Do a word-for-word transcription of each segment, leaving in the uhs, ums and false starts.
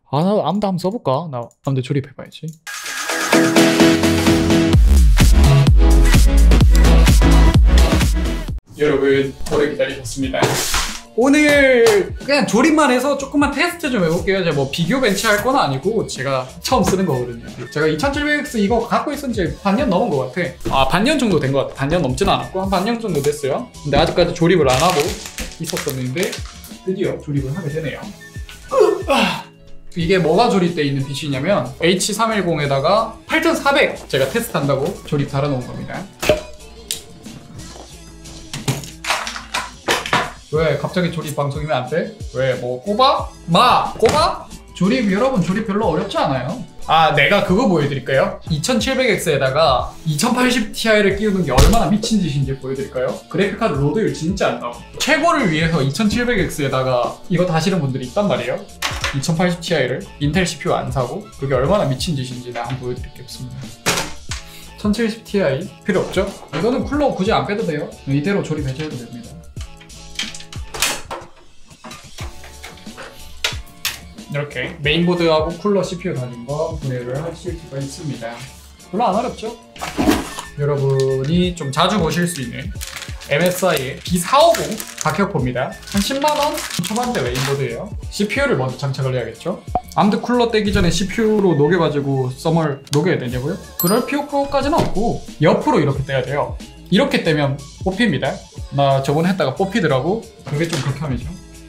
아, 나 암드 한번 써볼까? 나 암드 조립해봐야지. 여러분, 오래 기다리셨습니다. 오늘 그냥 조립만 해서 조금만 테스트 좀 해볼게요. 제가 뭐 비교 벤치 할 건 아니고 제가 처음 쓰는 거거든요. 제가 이천칠백 엑스 이거 갖고 있은 지 반년 넘은 것 같아. 아, 반년 정도 된 것 같아. 반년 넘지는 않았고 한 반년 정도 됐어요. 근데 아직까지 조립을 안 하고 있었었는데 드디어 조립을 하게 되네요. 이게 뭐가 조립되어 있는 피씨냐면 에이치 삼백십에다가 팔천사백 제가 테스트한다고 조립 달아놓은 겁니다. 왜 갑자기 조립 방송이면 안 돼? 왜 뭐 꼽아? 마! 꼽아? 조립 여러분 조립 별로 어렵지 않아요. 아, 내가 그거 보여드릴까요? 이천칠백 엑스에다가 이천팔십 티아이를 끼우는 게 얼마나 미친 짓인지 보여드릴까요? 그래픽카드 로드율 진짜 안 나와. 최고를 위해서 이천칠백 엑스에다가 이거 다시는 분들이 있단 말이에요. 이천팔십 티아이를 인텔 씨피유 안 사고 그게 얼마나 미친 짓인지 내가 한번 보여드릴 게 없습니다. 천칠십 티아이 필요 없죠? 이거는 쿨러 굳이 안 빼도 돼요. 이대로 조립해줘도 됩니다. 이렇게 메인보드하고 쿨러 씨피유 달린 거 구매를 하실 수가 있습니다. 별로 안 어렵죠? 여러분이 좀 자주 보실 수 있는 엠에스아이의 비 사백오십 가격표입니다. 한 십만 원 초반대 메인보드예요. 씨피유를 먼저 장착을 해야겠죠? 암드 쿨러 떼기 전에 씨피유로 녹여가지고 썸을 녹여야 되냐고요? 그럴 필요까지는 없고 옆으로 이렇게 떼야 돼요. 이렇게 떼면 뽑힙니다. 나 저번에 했다가 뽑히더라고. 그게 좀 극혐이죠.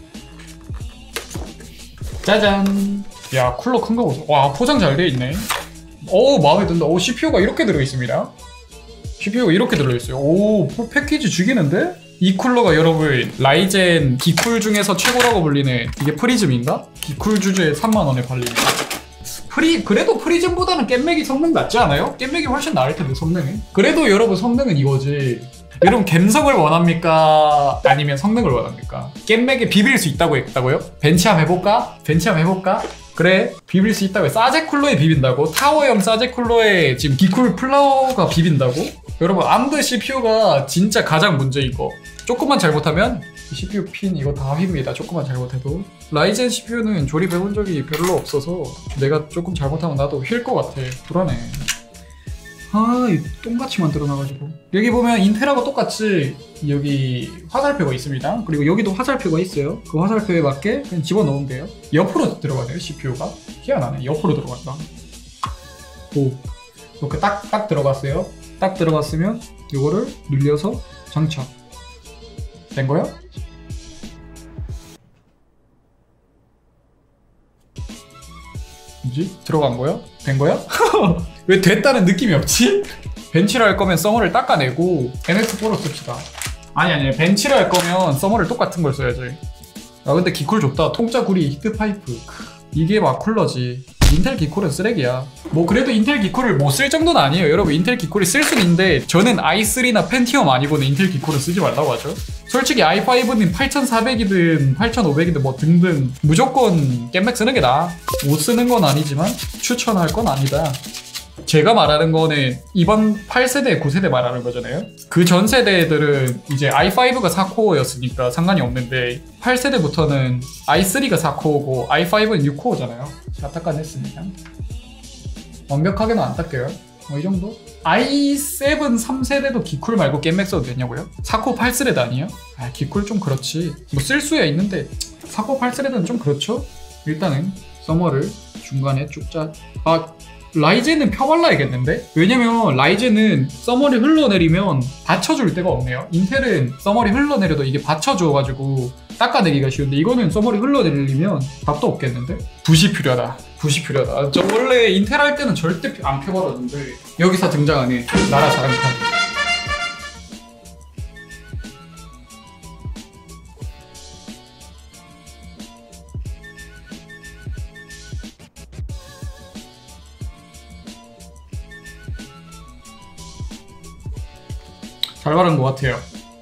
짜잔! 야, 쿨러 큰 거 보소. 와, 포장 잘 돼 있네. 오, 마음에 든다. 오, 씨피유가 이렇게 들어있습니다. 씨피유가 이렇게 들어있어요. 오, 패키지 죽이는데? 이 쿨러가 여러분 라이젠 기쿨 중에서 최고라고 불리는 이게 프리즘인가? 기쿨 주제에 삼만 원에 팔리는 프리, 그래도 프리즘보다는 겜맥이 성능 낫지 않아요? 겜맥이 훨씬 나을 텐데 성능이. 그래도 여러분 성능은 이거지. 여러분 감성을 원합니까? 아니면 성능을 원합니까? 겜맥에 비빌 수 있다고 했다고요? 벤치함 해볼까? 벤치함 해볼까? 그래, 비빌 수 있다고 해. 사제 쿨러에 비빈다고? 타워형 사제 쿨러에 지금 기쿨 플라워가 비빈다고? 여러분 암드 씨피유가 진짜 가장 문제인 거. 조금만 잘못하면 씨피유 핀 이거 다 휩니다. 조금만 잘못해도. 라이젠 씨피유는 조립해본 적이 별로 없어서 내가 조금 잘못하면 나도 휠 것 같아. 불안해. 아, 이 똥같이 만들어놔가지고. 여기 보면 인텔하고 똑같이 여기 화살표가 있습니다. 그리고 여기도 화살표가 있어요. 그 화살표에 맞게 그냥 집어넣으면 돼요. 옆으로 들어가네요, 씨피유가. 희한하네. 옆으로 들어간다. 오, 이렇게 딱, 딱 들어갔어요. 딱 들어갔으면 이거를 늘려서 장착. 된 거야? 뭐지? 들어간 거야? 된 거야? 왜 됐다는 느낌이 없지? 벤치를 할 거면 서머를 닦아내고 엠엑스 포로 씁시다. 아니 아니 벤치를 할 거면 서머를 똑같은 걸 써야지. 아 근데 기쿨 좋다. 통짜 구리 히트파이프. 이게 막 쿨러지. 인텔 기쿨은 쓰레기야. 뭐 그래도 인텔 기쿨을 못 쓸 정도는 아니에요. 여러분 인텔 기쿨이 쓸 수는 있는데 저는 아이 쓰리나 펜티엄 아니고는 인텔 기쿨을 쓰지 말라고 하죠. 솔직히 아이 파이브는 팔천사백이든 팔천오백이든 뭐 등등 무조건 겜맥 쓰는 게 나아. 못 쓰는 건 아니지만 추천할 건 아니다. 제가 말하는 거는 이번 팔 세대, 구 세대 말하는 거잖아요. 그 전 세대들은 이제 아이 파이브가 사 코어였으니까 상관이 없는데 팔 세대부터는 아이 쓰리가 사 코어고 아이 파이브는 육 코어잖아요. 다 닦아냈습니다. 완벽하게는 안 닦여요. 뭐 이 정도? 아이 세븐 삼 세대도 기쿨 말고 겜맥 써도 되냐고요? 사 코어 팔 스레드 아니에요? 아, 기쿨 좀 그렇지. 뭐 쓸 수야 있는데 사 코어 팔 스레드는 좀 그렇죠? 일단은 서머를 중간에 쭉 짜... 아, 라이젠은 펴발라야겠는데? 왜냐면 라이젠은 서머리 흘러내리면 받쳐줄 데가 없네요. 인텔은 서머리 흘러내려도 이게 받쳐줘가지고 닦아내기가 쉬운데 이거는 서머리 흘러내리면 답도 없겠는데? 붓이 필요하다. 붓이 필요하다. 저 원래 인텔 할 때는 절대 안 펴버렸는데 여기서 등장하는 나라 자랑 카드. 잘 바른 것 같아요.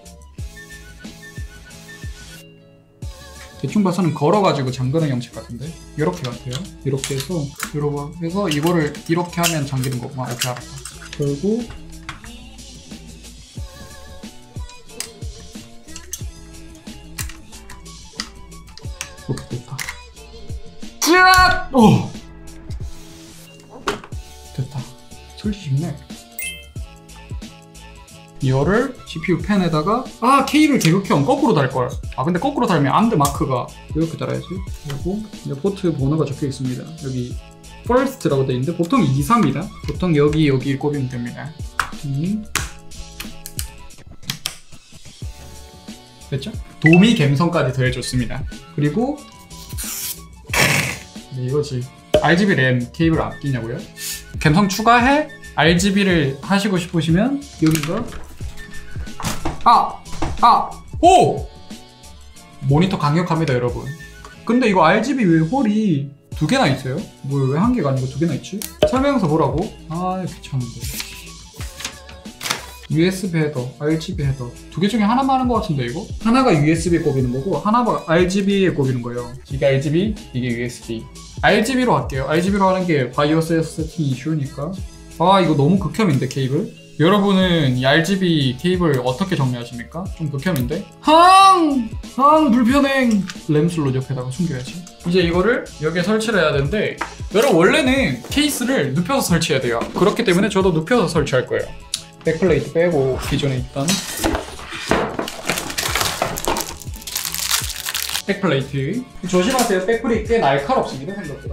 대충 봐서는 걸어가지고 잠그는 형식 같은데? 이렇게 같아요. 이렇게 해서 이러고 해서 이거를 이렇게 하면 잠기는 거구나. 이렇게 알았다. 그리고 이렇게 됐다. 찌릿! 오! 됐다. 설치 쉽네. 이거를 지피유 펜에다가 아 케이블 제격형 거꾸로 달걸. 아 근데 거꾸로 달면 암드 마크가 이렇게 달아야지. 그리고 이제 포트 번호가 적혀 있습니다. 여기 first라고 되어 있는데 보통 이, 삼이다. 보통 여기 여기 꼽으면 됩니다. 음. 됐죠? 도미 갬성까지 더해줬습니다. 그리고 네, 이거지. 알지비 램 케이블 아끼냐고요? 갬성 추가해 알지비를 하시고 싶으시면 여기가 아! 아! 오! 모니터 강력합니다 여러분. 근데 이거 알지비 왜 홀이 두 개나 있어요? 뭐 왜 한 개가 아니고 두 개나 있지? 설명서 보라고? 아 귀찮은데. 유에스비 헤더, 알지비 헤더 두 개 중에 하나만 하는 것 같은데 이거? 하나가 유에스비에 꼽이는 거고 하나가 알지비에 꼽이는 거예요. 이게 알지비, 이게 유에스비. 알지비로 할게요. 알지비로 하는 게 바이오스에서 세팅이 쉬우니까. 아 이거 너무 극혐인데 케이블? 여러분은 이 알지비 케이블 어떻게 정리하십니까? 좀 극혐인데? 항! 항 불편행! 램슬롯 옆에다가 숨겨야지. 이제 이거를 여기에 설치를 해야 되는데 여러분 원래는 케이스를 눕혀서 설치해야 돼요. 그렇기 때문에 저도 눕혀서 설치할 거예요. 백플레이트 빼고 기존에 있던 백플레이트 조심하세요. 백플이 꽤 날카롭습니다 생각보다.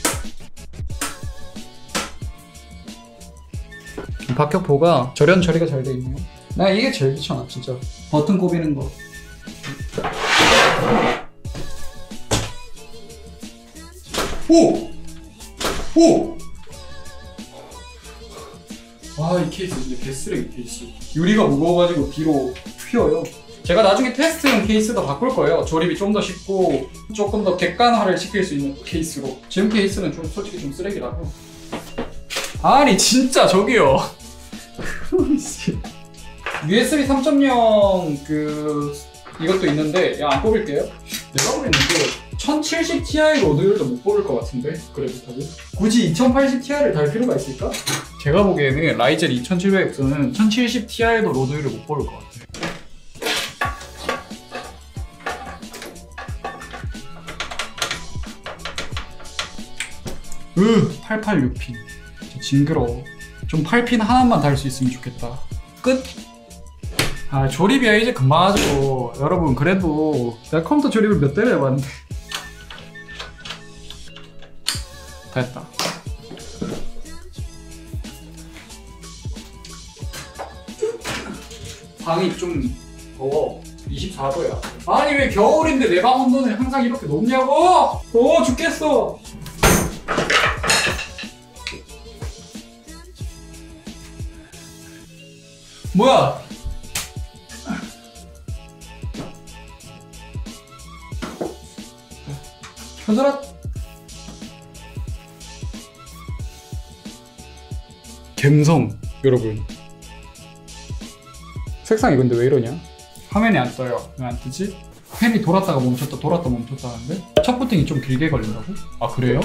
박격포가 절연 처리가 잘 돼 있네요. 나 이게 제일 귀찮아 진짜. 버튼 꼽이는 거. 오! 오! 아, 이 케이스 진짜 개쓰레기 케이스. 유리가 무거워가지고 뒤로 휘어요. 제가 나중에 테스트용 케이스도 바꿀 거예요. 조립이 좀 더 쉽고 조금 더 객관화를 시킬 수 있는 케이스로. 지금 케이스는 좀 솔직히 좀 쓰레기라고. 아니 진짜 저기요. 유에스비 삼 점 영 그 이것도 있는데 야 안 뽑을게요. 내가 보기에는 그 천칠십 티아이 로드율도 못 뽑을 것 같은데 그래픽카드 굳이 이천팔십 티아이를 달 필요가 있을까? 제가 보기에는 라이젠 이천칠백 엑스는 천칠십 티아이도 로드율을 못 뽑을 것 같아요. 으 팔팔육 핀 징그러워. 좀 팔 핀 하나만 달 수 있으면 좋겠다. 끝! 아 조립이야 이제 금방 하죠. 여러분 그래도 내가 컴퓨터 조립을 몇 대를 해봤는데 다 했다. 방이 좀 더워. 이십사 도야. 아니 왜 겨울인데 내 방 온도는 항상 이렇게 높냐고! 더워 죽겠어. 뭐야? 현설아? 갬성 여러분. 색상이 근데 왜 이러냐? 화면이 안 떠요. 왜 안 뜨지? 펜이 돌았다가 멈췄다 돌았다 멈췄다 하는데 첫 부팅이 좀 길게 걸린다고? 아 그래요?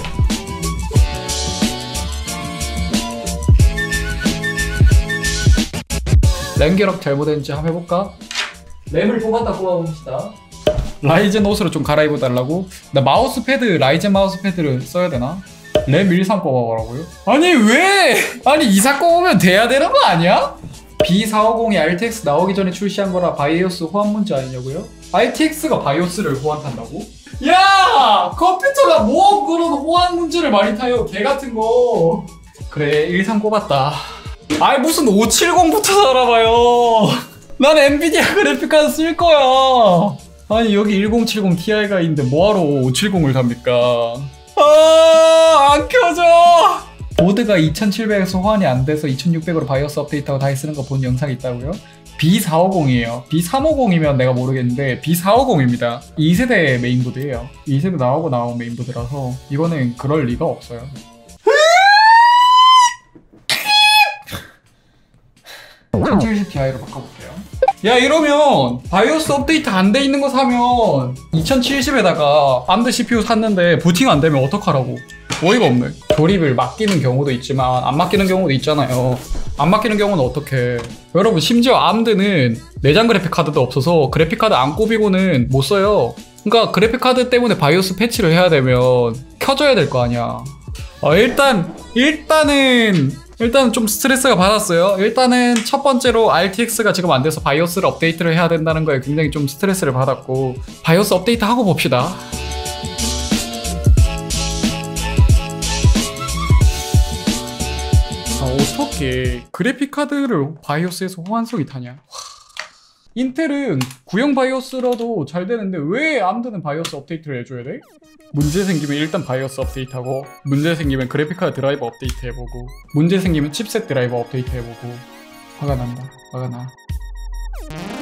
램 결합 잘못했는지 한번 해볼까? 램을 뽑았다 뽑아봅시다. 라이젠 옷으로 좀 갈아입어 달라고? 나 마우스패드 라이젠 마우스패드를 써야 되나? 램 일삼 뽑아보라고요? 아니 왜? 아니 이사 뽑으면 돼야 되는 거 아니야? 비 사오공이 알티엑스 나오기 전에 출시한 거라 바이오스 호환 문제 아니냐고요? 알티엑스가 바이오스를 호환한다고? 야! 컴퓨터가 뭐 그런 호환 문제를 많이 타요 개같은 거. 그래 일삼 꼽았다. 아니 무슨 오백칠십부터 알아봐요. 난 엔비디아 그래픽카드 쓸 거야. 아니 여기 천칠십 티아이가 있는데 뭐하러 오백칠십을 삽니까? 아, 안 켜져. 보드가 이천칠백에서 호환이 안 돼서 이천육백으로 바이오스 업데이트하고 다시 쓰는 거 본 영상이 있다고요? 비 사오공이에요. 비 삼오공이면 내가 모르겠는데 비 사오공입니다. 이 세대 메인보드예요. 이 세대 나오고 나온 메인보드라서 이거는 그럴 리가 없어요. 천칠십 티아이로 바꿔볼게요. 야 이러면 바이오스 업데이트 안 돼 있는 거 사면 이천칠십에다가 암드 씨피유 샀는데 부팅 안 되면 어떡하라고. 어이가 없네. 조립을 맡기는 경우도 있지만 안 맡기는 경우도 있잖아요. 안 맡기는 경우는 어떡해. 여러분 심지어 암드는 내장 그래픽카드도 없어서 그래픽카드 안 꼽이고는 못 써요. 그러니까 그래픽카드 때문에 바이오스 패치를 해야 되면 켜줘야 될 거 아니야. 어, 일단 일단은 일단은 좀 스트레스가 받았어요. 일단은 첫 번째로 알티엑스가 지금 안 돼서 바이오스를 업데이트를 해야 된다는 거에 굉장히 좀 스트레스를 받았고, 바이오스 업데이트 하고 봅시다. 아, 어떻게 그래픽 카드를 바이오스에서 호환성이 타냐? 인텔은 구형 바이오스라도 잘 되는데 왜 암드는 바이오스 업데이트를 해줘야 돼? 문제 생기면 일단 바이오스 업데이트하고, 문제 생기면 그래픽카드 드라이버 업데이트 해보고, 문제 생기면 칩셋 드라이버 업데이트 해보고. 화가 난다. 화가 나.